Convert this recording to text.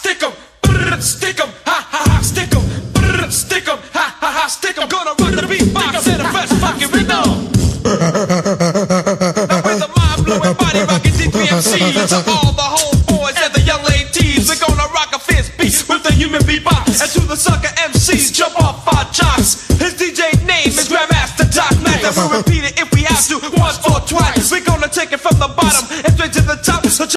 stick 'em, stick 'em, ha ha ha, stick 'em, stick 'em, ha ha ha, stick 'em. Gonna run the beatbox in the best fucking rhythm. Now with the mind-blowing body rocking DPMC to all the homeboys and the young ladies, we're gonna rock a fist beat with the human beatbox. And to the sucker MCs, jump off our jocks. His DJ name is Grandmaster Doc Mac, and we'll repeat it